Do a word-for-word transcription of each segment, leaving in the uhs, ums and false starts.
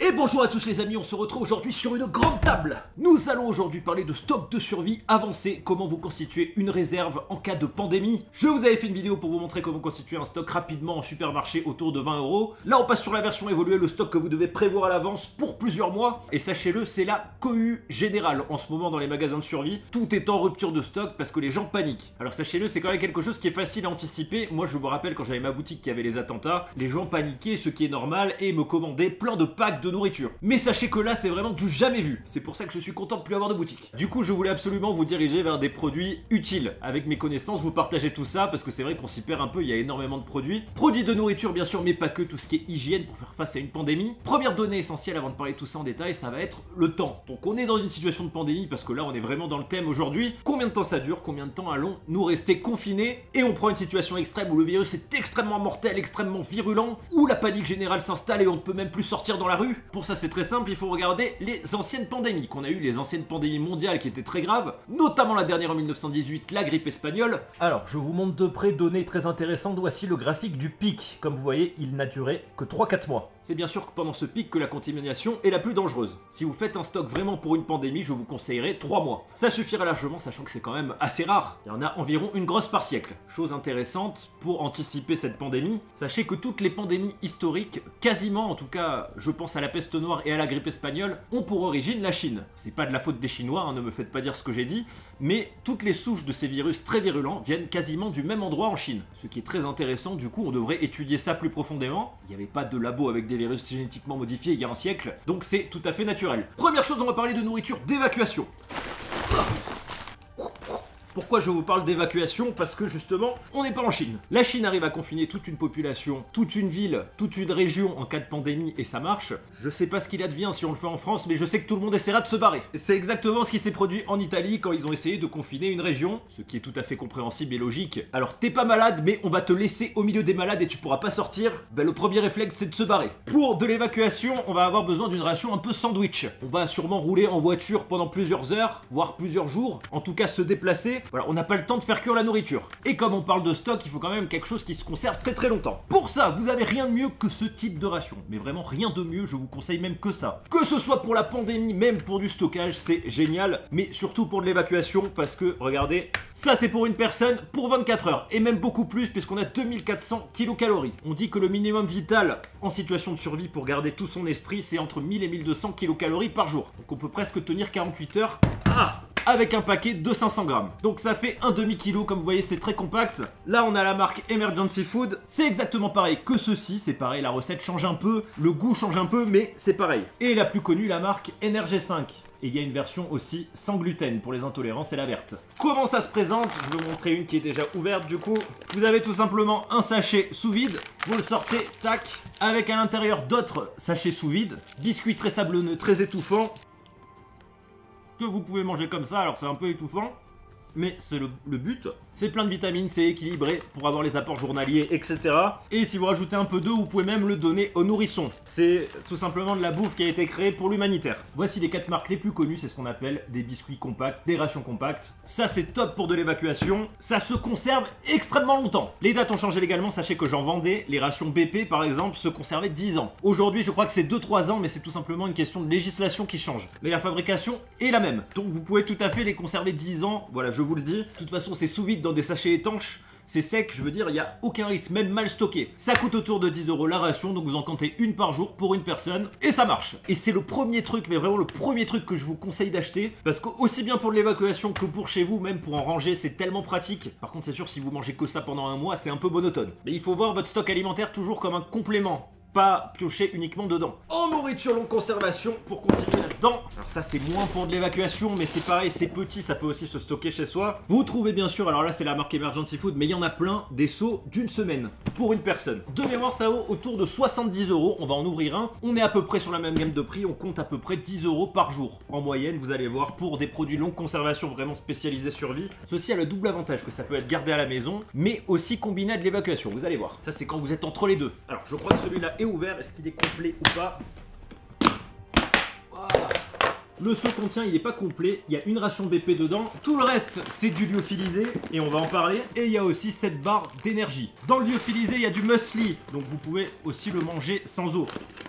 Et bonjour à tous les amis, on se retrouve aujourd'hui sur une grande table. Nous allons aujourd'hui parler de stock de survie avancé, comment vous constituer une réserve en cas de pandémie. Je vous avais fait une vidéo pour vous montrer comment constituer un stock rapidement en supermarché autour de vingt euros. Là on passe sur la version évoluée, le stock que vous devez prévoir à l'avance pour plusieurs mois. Et sachez-le, c'est la cohue générale en ce moment dans les magasins de survie. Tout est en rupture de stock parce que les gens paniquent. Alors sachez-le, c'est quand même quelque chose qui est facile à anticiper. Moi je me rappelle quand j'avais ma boutique qui avait les attentats, les gens paniquaient, ce qui est normal, et me commandaient plein de packs de de nourriture. Mais sachez que là c'est vraiment du jamais vu. C'est pour ça que je suis content de plus avoir de boutique. Du coup je voulais absolument vous diriger vers des produits utiles. Avec mes connaissances vous partagez tout ça parce que c'est vrai qu'on s'y perd un peu, il y a énormément de produits. Produits de nourriture bien sûr, mais pas que, tout ce qui est hygiène pour faire face à une pandémie. Première donnée essentielle avant de parler de tout ça en détail, ça va être le temps. Donc on est dans une situation de pandémie parce que là on est vraiment dans le thème aujourd'hui. Combien de temps ça dure? Combien de temps allons nous rester confinés? Et on prend une situation extrême où le virus est extrêmement mortel, extrêmement virulent, où la panique générale s'installe et on ne peut même plus sortir dans la rue. Pour ça c'est très simple, il faut regarder les anciennes pandémies qu'on a eues, les anciennes pandémies mondiales qui étaient très graves, notamment la dernière en mille neuf cent dix-huit, la grippe espagnole. Alors je vous montre de près, données très intéressantes, voici le graphique du pic. Comme vous voyez, il n'a duré que trois à quatre mois. C'est bien sûr que pendant ce pic que la contamination est la plus dangereuse. Si vous faites un stock vraiment pour une pandémie, je vous conseillerais trois mois. Ça suffira largement, sachant que c'est quand même assez rare. Il y en a environ une grosse par siècle. Chose intéressante, pour anticiper cette pandémie, sachez que toutes les pandémies historiques, quasiment en tout cas, je pense à la peste noire et à la grippe espagnole, ont pour origine la Chine. C'est pas de la faute des Chinois, hein, ne me faites pas dire ce que j'ai dit, mais toutes les souches de ces virus très virulents viennent quasiment du même endroit en Chine. Ce qui est très intéressant, du coup on devrait étudier ça plus profondément. Il n'y avait pas de labo avec des virus génétiquement modifiés il y a un siècle, donc c'est tout à fait naturel. Première chose, on va parler de nourriture d'évacuation. Pourquoi je vous parle d'évacuation? Parce que justement, on n'est pas en Chine. La Chine arrive à confiner toute une population, toute une ville, toute une région en cas de pandémie et ça marche. Je sais pas ce qu'il advient si on le fait en France, mais je sais que tout le monde essaiera de se barrer. C'est exactement ce qui s'est produit en Italie quand ils ont essayé de confiner une région, ce qui est tout à fait compréhensible et logique. Alors t'es pas malade, mais on va te laisser au milieu des malades et tu pourras pas sortir. Ben, le premier réflexe c'est de se barrer. Pour de l'évacuation, on va avoir besoin d'une ration un peu sandwich. On va sûrement rouler en voiture pendant plusieurs heures, voire plusieurs jours, en tout cas se déplacer. Voilà, on n'a pas le temps de faire cuire la nourriture. Et comme on parle de stock, il faut quand même quelque chose qui se conserve très très longtemps. Pour ça, vous avez rien de mieux que ce type de ration. Mais vraiment rien de mieux, je vous conseille même que ça. Que ce soit pour la pandémie, même pour du stockage, c'est génial. Mais surtout pour de l'évacuation, parce que, regardez, ça c'est pour une personne pour vingt-quatre heures. Et même beaucoup plus, puisqu'on a deux mille quatre cents kilocalories. On dit que le minimum vital en situation de survie pour garder tout son esprit, c'est entre mille et mille deux cents kilocalories par jour. Donc on peut presque tenir quarante-huit heures. Ah! Avec un paquet de cinq cents grammes. Donc ça fait un demi-kilo, comme vous voyez c'est très compact. Là on a la marque Emergency Food, c'est exactement pareil que ceci, c'est pareil, la recette change un peu, le goût change un peu, mais c'est pareil. Et la plus connue, la marque N R G cinq. Et il y a une version aussi sans gluten pour les intolérants, c'est la verte. Comment ça se présente? Je vais vous montrer une qui est déjà ouverte du coup. Vous avez tout simplement un sachet sous vide, vous le sortez, tac, avec à l'intérieur d'autres sachets sous vide, biscuit très sablonneux, très étouffant, que vous pouvez manger comme ça, alors c'est un peu étouffant, mais c'est le, le but. C'est plein de vitamines, c'est équilibré pour avoir les apports journaliers, et cetera. Et si vous rajoutez un peu d'eau, vous pouvez même le donner aux nourrissons. C'est tout simplement de la bouffe qui a été créée pour l'humanitaire. Voici les quatre marques les plus connues, c'est ce qu'on appelle des biscuits compacts, des rations compactes. Ça c'est top pour de l'évacuation, ça se conserve extrêmement longtemps. Les dates ont changé légalement, sachez que j'en vendais, les rations B P par exemple se conservaient dix ans. Aujourd'hui je crois que c'est deux trois ans, mais c'est tout simplement une question de législation qui change. Mais la fabrication est la même, donc vous pouvez tout à fait les conserver dix ans, voilà je vous le dis. De toute façon c'est sous vide dans des sachets étanches, c'est sec, je veux dire, il n'y a aucun risque, même mal stocké. Ça coûte autour de dix euros la ration, donc vous en comptez une par jour pour une personne, et ça marche. Et c'est le premier truc, mais vraiment le premier truc que je vous conseille d'acheter, parce que aussi bien pour l'évacuation que pour chez vous, même pour en ranger, c'est tellement pratique. Par contre, c'est sûr, si vous mangez que ça pendant un mois, c'est un peu monotone. Mais il faut voir votre stock alimentaire toujours comme un complément, pas piocher uniquement dedans. En nourriture longue conservation, pour continuer là-dedans, alors ça c'est moins pour de l'évacuation, mais c'est pareil, c'est petit, ça peut aussi se stocker chez soi. Vous trouvez bien sûr, alors là c'est la marque Emergency Food, mais il y en a plein, des seaux d'une semaine pour une personne. De mémoire ça vaut autour de soixante-dix euros, on va en ouvrir un. On est à peu près sur la même gamme de prix, on compte à peu près dix euros par jour. En moyenne, vous allez voir, pour des produits longue conservation vraiment spécialisés survie. Ceci a le double avantage que ça peut être gardé à la maison, mais aussi combiné à de l'évacuation, vous allez voir. Ça c'est quand vous êtes entre les deux. Alors je crois que celui-là est ouvert, est-ce qu'il est complet ou pas? Voilà. Le seau contient, il n'est pas complet, il y a une ration B P dedans, tout le reste c'est du lyophilisé et on va en parler, et il y a aussi cette barre d'énergie. Dans le lyophilisé il y a du muesli, donc vous pouvez aussi le manger sans eau.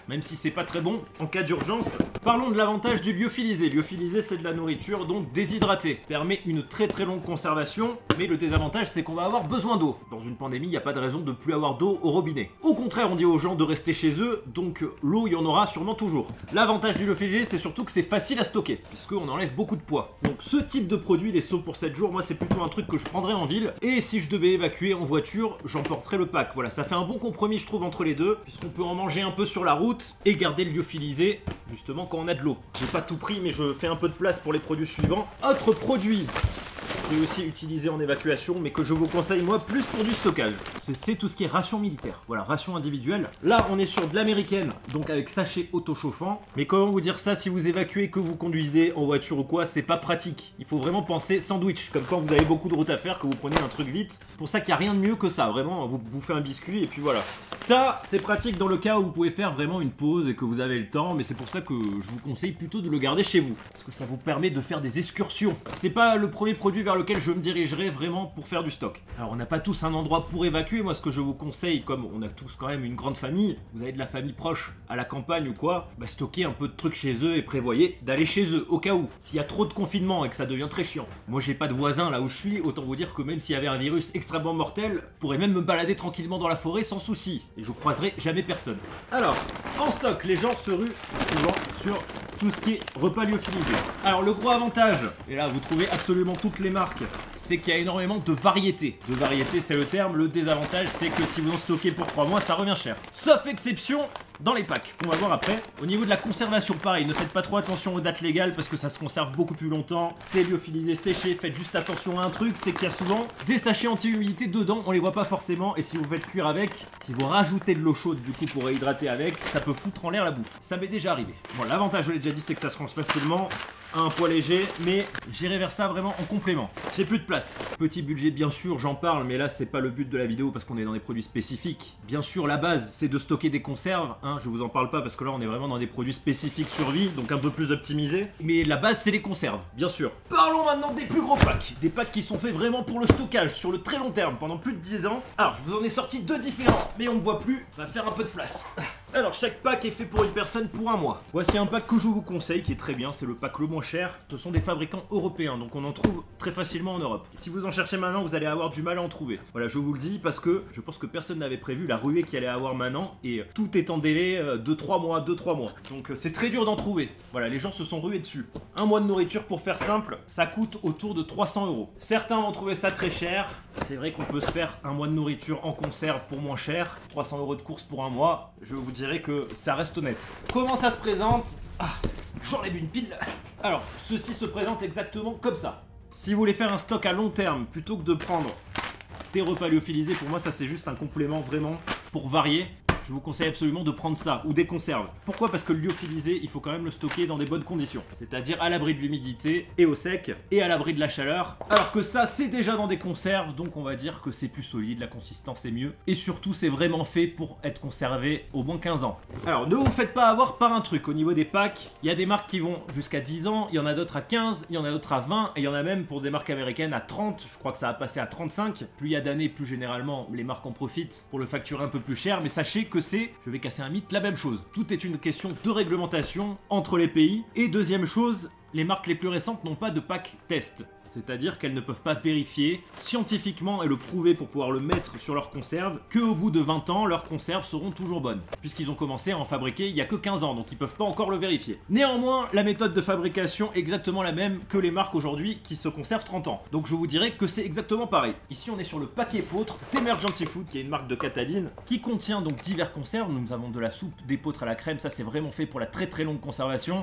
même si c'est pas très bon en cas d'urgence. Parlons de l'avantage du lyophilisé. Lyophilisé, c'est de la nourriture donc déshydratée, permet une très très longue conservation, mais le désavantage c'est qu'on va avoir besoin d'eau. Dans une pandémie, il n'y a pas de raison de plus avoir d'eau au robinet. Au contraire, on dit aux gens de rester chez eux, donc l'eau il y en aura sûrement toujours. L'avantage du lyophilisé, c'est surtout que c'est facile à stocker, puisqu'on enlève beaucoup de poids. Donc ce type de produit, les seaux pour sept jours, moi c'est plutôt un truc que je prendrais en ville, et si je devais évacuer en voiture, j'emporterais le pack. Voilà, ça fait un bon compromis je trouve entre les deux, puisqu'on peut en manger un peu sur la route et garder le lyophilisé justement quand on a de l'eau. J'ai pas tout pris, mais je fais un peu de place pour les produits suivants. Autre produit qui est aussi utilisé en évacuation, mais que je vous conseille moi plus pour du stockage. C'est tout ce qui est ration militaire. Voilà, ration individuelle. Là, on est sur de l'américaine, donc avec sachet auto-chauffant. Mais comment vous dire ça, si vous évacuez, que vous conduisez en voiture ou quoi, c'est pas pratique. Il faut vraiment penser sandwich, comme quand vous avez beaucoup de route à faire, que vous prenez un truc vite. Pour ça qu'il n'y a rien de mieux que ça, vraiment, vous bouffez un biscuit et puis voilà. Ça, c'est pratique dans le cas où vous pouvez faire vraiment une pause et que vous avez le temps, mais c'est pour ça que je vous conseille plutôt de le garder chez vous. Parce que ça vous permet de faire des excursions. C'est pas le premier produit vers lequel je me dirigerai vraiment pour faire du stock. Alors on n'a pas tous un endroit pour évacuer, moi ce que je vous conseille, comme on a tous quand même une grande famille, vous avez de la famille proche à la campagne ou quoi, bah stocker un peu de trucs chez eux et prévoyez d'aller chez eux au cas où, s'il y a trop de confinement et que ça devient très chiant. Moi j'ai pas de voisins là où je suis, autant vous dire que même s'il y avait un virus extrêmement mortel, je pourrais même me balader tranquillement dans la forêt sans souci, et je croiserai jamais personne. Alors, en stock, les gens se ruent souvent sur tout ce qui est repas lyophilisé. Alors le gros avantage, et là vous trouvez absolument toutes les marques, c'est qu'il y a énormément de variétés. De variétés, c'est le terme. Le désavantage, c'est que si vous en stockez pour trois mois, ça revient cher. Sauf exception dans les packs, qu'on va voir après. Au niveau de la conservation, pareil, ne faites pas trop attention aux dates légales parce que ça se conserve beaucoup plus longtemps. C'est lyophilisé, séché. Faites juste attention à un truc, c'est qu'il y a souvent des sachets anti-humidité dedans. On les voit pas forcément. Et si vous faites cuire avec, si vous rajoutez de l'eau chaude du coup pour réhydrater avec, ça peut foutre en l'air la bouffe. Ça m'est déjà arrivé. Bon, l'avantage, je l'ai déjà dit, c'est que ça se range facilement. Un poids léger, mais j'irai vers ça vraiment en complément. J'ai plus de place. Petit budget, bien sûr, j'en parle, mais là, c'est pas le but de la vidéo parce qu'on est dans des produits spécifiques. Bien sûr, la base, c'est de stocker des conserves. Hein, je vous en parle pas parce que là, on est vraiment dans des produits spécifiques survie, donc un peu plus optimisés. Mais la base, c'est les conserves, bien sûr. Parlons maintenant des plus gros packs. Des packs qui sont faits vraiment pour le stockage, sur le très long terme, pendant plus de dix ans. Alors, je vous en ai sorti deux différents, mais on me voit plus. On va faire un peu de place. Alors, chaque pack est fait pour une personne pour un mois. Voici un pack que je vous conseille, qui est très bien, c'est le pack le moins cher. Ce sont des fabricants européens, donc on en trouve très facilement en Europe. Si vous en cherchez maintenant, vous allez avoir du mal à en trouver. Voilà, je vous le dis, parce que je pense que personne n'avait prévu la ruée qu'il allait avoir maintenant, et tout est en délai de trois mois, deux trois mois. Donc c'est très dur d'en trouver. Voilà, les gens se sont rués dessus. Un mois de nourriture, pour faire simple, ça coûte autour de trois cents euros. Certains vont trouver ça très cher. C'est vrai qu'on peut se faire un mois de nourriture en conserve pour moins cher. trois cents euros de course pour un mois, je vous dirais que ça reste honnête. Comment ça se présente? Ah, j'enlève une pile. Alors, ceci se présente exactement comme ça. Si vous voulez faire un stock à long terme, plutôt que de prendre des repas lyophilisés, pour moi ça c'est juste un complément vraiment pour varier. Je vous conseille absolument de prendre ça, ou des conserves. Pourquoi? Parce que le lyophilisé, il faut quand même le stocker dans des bonnes conditions. C'est-à-dire à l'abri de l'humidité, et au sec, et à l'abri de la chaleur. Alors que ça, c'est déjà dans des conserves, donc on va dire que c'est plus solide, la consistance est mieux. Et surtout, c'est vraiment fait pour être conservé au moins quinze ans. Alors, ne vous faites pas avoir par un truc. Au niveau des packs, il y a des marques qui vont jusqu'à dix ans, il y en a d'autres à quinze, il y en a d'autres à vingt, et il y en a même pour des marques américaines à trente. Je crois que ça va passer à trente-cinq. Plus il y a d'années, plus généralement, les marques en profitent pour le facturer un peu plus cher. Mais sachez que c'est, je vais casser un mythe, la même chose. Tout est une question de réglementation entre les pays. Et deuxième chose, les marques les plus récentes n'ont pas de pack test. C'est-à-dire qu'elles ne peuvent pas vérifier scientifiquement et le prouver pour pouvoir le mettre sur leurs conserves qu'au bout de vingt ans, leurs conserves seront toujours bonnes. Puisqu'ils ont commencé à en fabriquer il n'y a que quinze ans, donc ils peuvent pas encore le vérifier. Néanmoins, la méthode de fabrication est exactement la même que les marques aujourd'hui qui se conservent trente ans. Donc je vous dirais que c'est exactement pareil. Ici on est sur le paquet épeautre d'Emergency Food, qui est une marque de Katadyn, qui contient donc divers conserves. Nous avons de la soupe d'épeautre à la crème, ça c'est vraiment fait pour la très très longue conservation.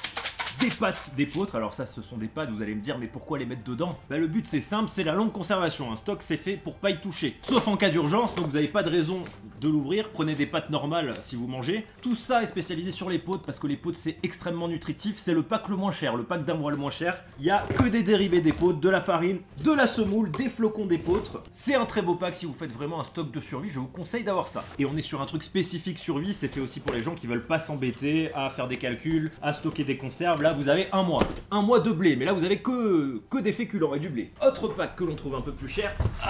Des pâtes d'épeautre, alors ça ce sont des pâtes, vous allez me dire mais pourquoi les mettre dedans? Bah le but c'est simple, c'est la longue conservation, un stock c'est fait pour pas y toucher. Sauf en cas d'urgence, donc vous n'avez pas de raison de l'ouvrir, prenez des pâtes normales si vous mangez. Tout ça est spécialisé sur l'épeautre parce que l'épeautre c'est extrêmement nutritif, c'est le pack le moins cher, le pack d'un mois le moins cher. Il y a que des dérivés d'épeautre, de la farine, de la semoule, des flocons d'épeautre. C'est un très beau pack si vous faites vraiment un stock de survie, je vous conseille d'avoir ça. Et on est sur un truc spécifique survie, c'est fait aussi pour les gens qui veulent pas s'embêter à faire des calculs, à stocker des conserves. Là vous avez un mois, un mois de blé, mais là vous avez que, que des féculents et du blé. Autre pack que l'on trouve un peu plus cher, ah,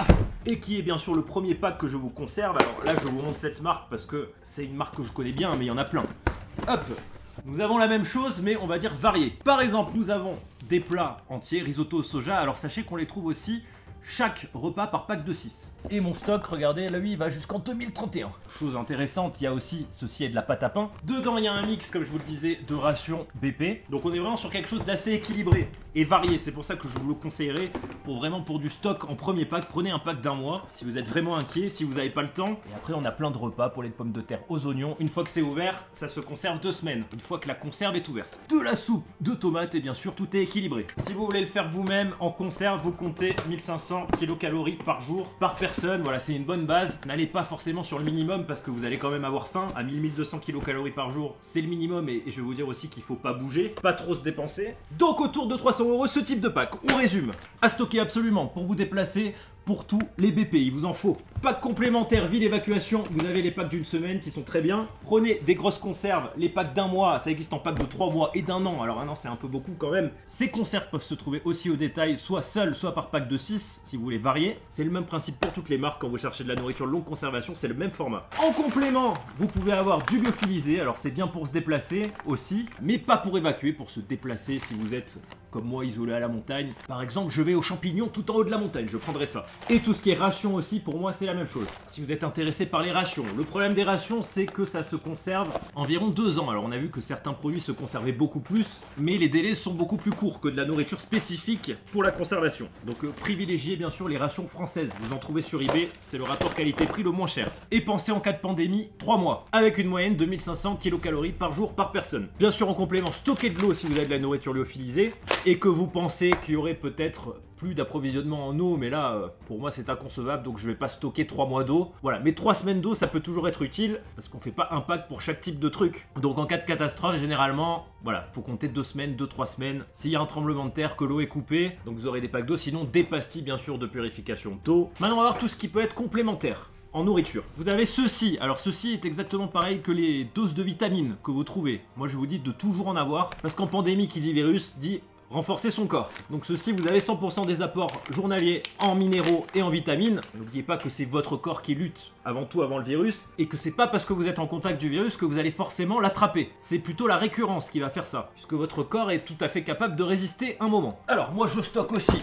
et qui est bien sûr le premier pack que je vous conserve. Alors là, je vous montre cette marque parce que c'est une marque que je connais bien, mais il y en a plein. Hop! Nous avons la même chose, mais on va dire variée. Par exemple, nous avons des plats entiers, risotto au soja. Alors sachez qu'on les trouve aussi chaque repas par pack de six. Et mon stock, regardez, là, lui, il va jusqu'en deux mille trente et un. Chose intéressante, il y a aussi, ceci est de la pâte à pain. Dedans, il y a un mix, comme je vous le disais, de rations B P. Donc on est vraiment sur quelque chose d'assez équilibré et varié. C'est pour ça que je vous le conseillerais pour vraiment pour du stock en premier pack. Prenez un pack d'un mois si vous êtes vraiment inquiet, si vous n'avez pas le temps. Et après, on a plein de repas pour les pommes de terre aux oignons. Une fois que c'est ouvert, ça se conserve deux semaines. Une fois que la conserve est ouverte. De la soupe de tomates et bien sûr, tout est équilibré. Si vous voulez le faire vous-même en conserve, vous comptez mille cinq cents kilocalories par jour, par personne. Voilà, c'est une bonne base. N'allez pas forcément sur le minimum parce que vous allez quand même avoir faim. À mille à mille deux cents kilocalories par jour, c'est le minimum et je vais vous dire aussi qu'il faut pas bouger, pas trop se dépenser. Donc autour de trois cents euros ce type de pack. On résume. À stocker absolument pour vous déplacer. Pour tous les B P, il vous en faut. Pack complémentaire, ville évacuation, vous avez les packs d'une semaine qui sont très bien. Prenez des grosses conserves, les packs d'un mois, ça existe en pack de trois mois et d'un an. Alors un an c'est un peu beaucoup quand même. Ces conserves peuvent se trouver aussi au détail, soit seules, soit par pack de six, si vous voulez varier. C'est le même principe pour toutes les marques quand vous cherchez de la nourriture longue conservation, c'est le même format. En complément, vous pouvez avoir du lyophilisé, alors c'est bien pour se déplacer aussi, mais pas pour évacuer, pour se déplacer si vous êtes comme moi isolé à la montagne. Par exemple, je vais aux champignons tout en haut de la montagne, je prendrai ça. Et tout ce qui est ration aussi, pour moi, c'est la même chose. Si vous êtes intéressé par les rations, le problème des rations, c'est que ça se conserve environ deux ans. Alors, on a vu que certains produits se conservaient beaucoup plus, mais les délais sont beaucoup plus courts que de la nourriture spécifique pour la conservation. Donc, euh, privilégiez bien sûr les rations françaises. Vous en trouvez sur eBay, c'est le rapport qualité-prix le moins cher. Et pensez en cas de pandémie, trois mois, avec une moyenne de mille cinq cents kilocalories par jour par personne. Bien sûr, en complément, stockez de l'eau si vous avez de la nourriture lyophilisée, et que vous pensez qu'il y aurait peut-être plus d'approvisionnement en eau, mais là, euh, pour moi, c'est inconcevable, donc je vais pas stocker trois mois d'eau. Voilà, mais trois semaines d'eau, ça peut toujours être utile, parce qu'on fait pas un pack pour chaque type de truc. Donc en cas de catastrophe, généralement, voilà, faut compter deux semaines, deux trois semaines. S'il y a un tremblement de terre, que l'eau est coupée, donc vous aurez des packs d'eau, sinon des pastilles, bien sûr, de purification d'eau. Maintenant, on va voir tout ce qui peut être complémentaire en nourriture. Vous avez ceci, alors ceci est exactement pareil que les doses de vitamines que vous trouvez. Moi, je vous dis de toujours en avoir, parce qu'en pandémie, qui dit virus, dit renforcer son corps. Donc ceci, vous avez cent pour cent des apports journaliers en minéraux et en vitamines. N'oubliez pas que c'est votre corps qui lutte avant tout avant le virus et que c'est pas parce que vous êtes en contact du virus que vous allez forcément l'attraper. C'est plutôt la récurrence qui va faire ça, puisque votre corps est tout à fait capable de résister un moment. Alors moi je stocke aussi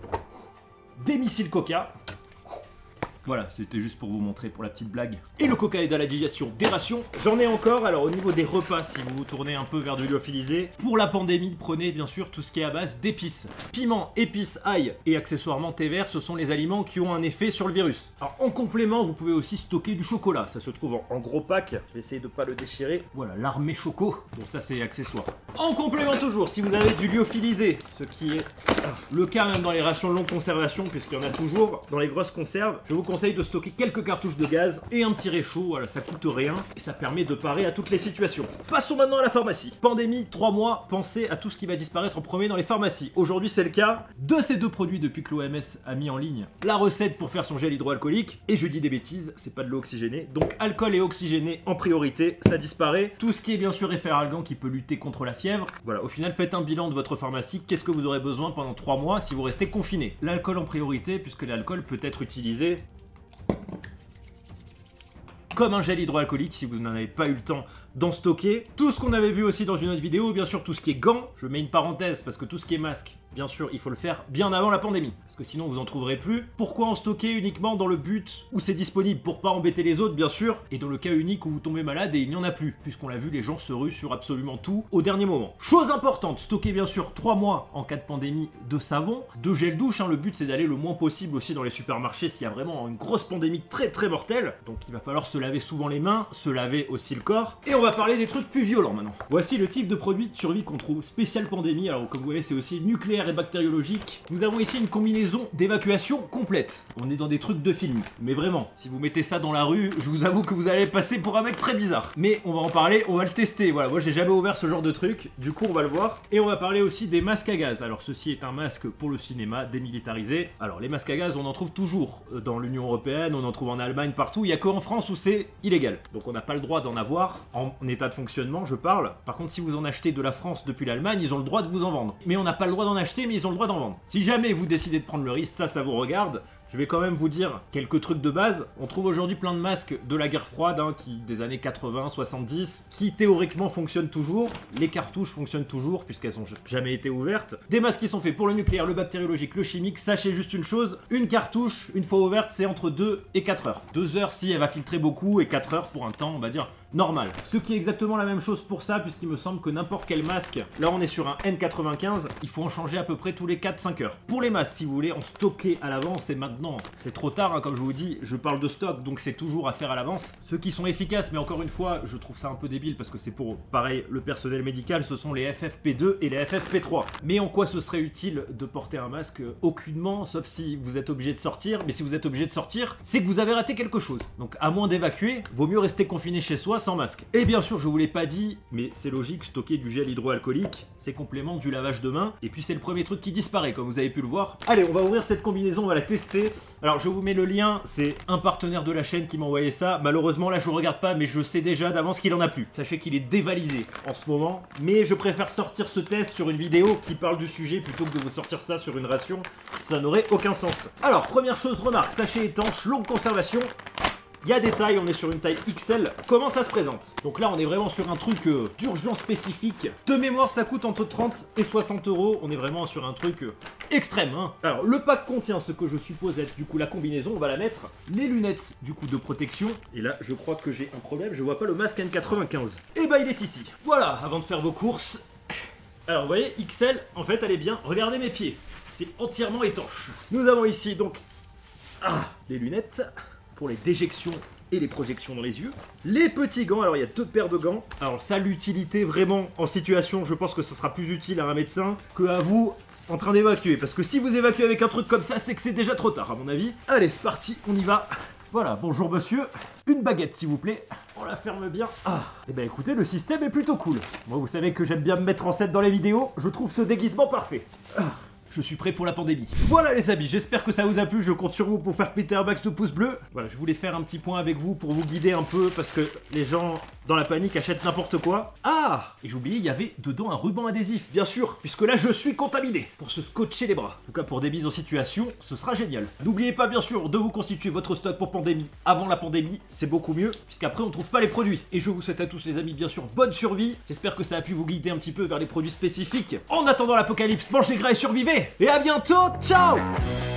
des missiles Coca. Voilà, c'était juste pour vous montrer pour la petite blague. Et le coca aide à la digestion des rations. J'en ai encore, alors au niveau des repas, si vous vous tournez un peu vers du lyophilisé, pour la pandémie, prenez bien sûr tout ce qui est à base d'épices. Piment, épices, ail et accessoirement thé vert, ce sont les aliments qui ont un effet sur le virus. Alors en complément, vous pouvez aussi stocker du chocolat. Ça se trouve en, en gros pack. Je vais essayer de pas le déchirer. Voilà, l'armée choco. Donc ça c'est accessoire. En complément toujours, si vous avez du lyophilisé, ce qui est ah, le cas même dans les rations de longue conservation, puisqu'il y en a toujours dans les grosses conserves, je vous conseille de stocker quelques cartouches de gaz et un petit réchaud, voilà, ça coûte rien et ça permet de parer à toutes les situations. Passons maintenant à la pharmacie. Pandémie, trois mois, pensez à tout ce qui va disparaître en premier dans les pharmacies. Aujourd'hui c'est le cas de ces deux produits depuis que l'O M S a mis en ligne la recette pour faire son gel hydroalcoolique. Et je dis des bêtises, c'est pas de l'eau oxygénée, donc alcool et oxygéné en priorité, ça disparaît. Tout ce qui est bien sûr efferalgan qui peut lutter contre la fièvre. Voilà, au final faites un bilan de votre pharmacie, qu'est-ce que vous aurez besoin pendant trois mois si vous restez confiné. L'alcool en priorité, puisque l'alcool peut être utilisé comme un gel hydroalcoolique si vous n'en avez pas eu le temps d'en stocker. Tout ce qu'on avait vu aussi dans une autre vidéo, bien sûr tout ce qui est gants, je mets une parenthèse parce que tout ce qui est masque, bien sûr il faut le faire bien avant la pandémie, parce que sinon vous en trouverez plus. Pourquoi en stocker uniquement dans le but où c'est disponible pour pas embêter les autres bien sûr, et dans le cas unique où vous tombez malade et il n'y en a plus, puisqu'on l'a vu, les gens se ruent sur absolument tout au dernier moment. Chose importante, stocker bien sûr trois mois en cas de pandémie de savon, de gel douche, hein. Le but c'est d'aller le moins possible aussi dans les supermarchés s'il y a vraiment une grosse pandémie très très mortelle, donc il va falloir se laver souvent les mains, se laver aussi le corps, et on va parler des trucs plus violents maintenant. Voici le type de produit de survie qu'on trouve spécial pandémie. Alors comme vous voyez c'est aussi nucléaire et bactériologique. Nous avons ici une combinaison d'évacuation complète. On est dans des trucs de film, mais vraiment, si vous mettez ça dans la rue, je vous avoue que vous allez passer pour un mec très bizarre. Mais on va en parler, on va le tester. Voilà, moi j'ai jamais ouvert ce genre de truc, du coup on va le voir. Et on va parler aussi des masques à gaz. Alors ceci est un masque pour le cinéma, démilitarisé. Alors les masques à gaz on en trouve toujours dans l'Union Européenne, on en trouve en Allemagne, partout. Il n'y a qu'en France où c'est illégal. Donc on n'a pas le droit d'en avoir en état de fonctionnement, je parle. Par contre, si vous en achetez de la France depuis l'Allemagne, ils ont le droit de vous en vendre. Mais on n'a pas le droit d'en acheter, mais ils ont le droit d'en vendre. Si jamais vous décidez de prendre le risque, ça, ça vous regarde. je vais quand même vous dire quelques trucs de base. On trouve aujourd'hui plein de masques de la guerre froide, hein, qui, des années quatre-vingts, soixante-dix, qui théoriquement fonctionnent toujours. Les cartouches fonctionnent toujours, puisqu'elles n'ont jamais été ouvertes. Des masques qui sont faits pour le nucléaire, le bactériologique, le chimique. Sachez juste une chose, une cartouche, une fois ouverte, c'est entre deux et quatre heures. deux heures si elle va filtrer beaucoup, et quatre heures pour un temps, on va dire, normal. Ce qui est exactement la même chose pour ça, puisqu'il me semble que n'importe quel masque, là on est sur un N quatre-vingt-quinze, il faut en changer à peu près tous les quatre cinq heures. Pour les masques, si vous voulez en stocker à l'avance, et maintenant, c'est trop tard, hein, comme je vous dis, je parle de stock, donc c'est toujours à faire à l'avance. Ceux qui sont efficaces, mais encore une fois, je trouve ça un peu débile, parce que c'est pour, pareil, le personnel médical, ce sont les F F P deux et les F F P trois. Mais en quoi ce serait utile de porter un masque? Aucunement, sauf si vous êtes obligé de sortir, mais si vous êtes obligé de sortir, c'est que vous avez raté quelque chose. Donc à moins d'évacuer, vaut mieux rester confiné chez soi sans masque. Et bien sûr, je vous l'ai pas dit, mais c'est logique, stocker du gel hydroalcoolique, c'est complément du lavage de main, et puis c'est le premier truc qui disparaît, comme vous avez pu le voir. Allez, on va ouvrir cette combinaison, on va la tester. Alors, je vous mets le lien, c'est un partenaire de la chaîne qui m'a envoyé ça. Malheureusement, là, je regarde pas, mais je sais déjà d'avance qu'il en a plus. Sachez qu'il est dévalisé en ce moment, mais je préfère sortir ce test sur une vidéo qui parle du sujet plutôt que de vous sortir ça sur une ration. Ça n'aurait aucun sens. Alors, première chose, remarque, sachet étanche, longue conservation. Il y a des tailles, on est sur une taille X L. Comment ça se présente? Donc là, on est vraiment sur un truc euh, d'urgence spécifique. De mémoire, ça coûte entre trente et soixante euros. On est vraiment sur un truc euh, extrême, hein. Alors, le pack contient ce que je suppose être du coup la combinaison. On va la mettre. Les lunettes, du coup, de protection. Et là, je crois que j'ai un problème. Je vois pas le masque N quatre-vingt-quinze. Et bah, il est ici. Voilà, avant de faire vos courses. Alors, vous voyez, X L, en fait, elle est bien. Regardez mes pieds. C'est entièrement étanche. Nous avons ici, donc, ah, les lunettes pour les déjections et les projections dans les yeux. Les petits gants, alors il y a deux paires de gants. Alors ça, l'utilité vraiment en situation, je pense que ce sera plus utile à un médecin que à vous en train d'évacuer. Parce que si vous évacuez avec un truc comme ça, c'est que c'est déjà trop tard à mon avis. Allez, c'est parti, on y va. Voilà, bonjour monsieur. Une baguette s'il vous plaît. On la ferme bien. Ah, et ben écoutez, le système est plutôt cool. Moi, vous savez que j'aime bien me mettre en scène dans les vidéos. Je trouve ce déguisement parfait. Ah. Je suis prêt pour la pandémie. Voilà les amis, j'espère que ça vous a plu, je compte sur vous pour faire péter un max de pouces bleus. Voilà, je voulais faire un petit point avec vous pour vous guider un peu, parce que les gens, dans la panique, achètent n'importe quoi. Ah, et j'ai oublié, il y avait dedans un ruban adhésif, bien sûr, puisque là je suis contaminé, pour se scotcher les bras. En tout cas, pour des mises en situation, ce sera génial. N'oubliez pas, bien sûr, de vous constituer votre stock pour pandémie. Avant la pandémie, c'est beaucoup mieux, puisqu'après on trouve pas les produits. Et je vous souhaite à tous les amis, bien sûr, bonne survie. J'espère que ça a pu vous guider un petit peu vers les produits spécifiques. En attendant l'apocalypse, mangez gras et survivez. Et à bientôt, ciao!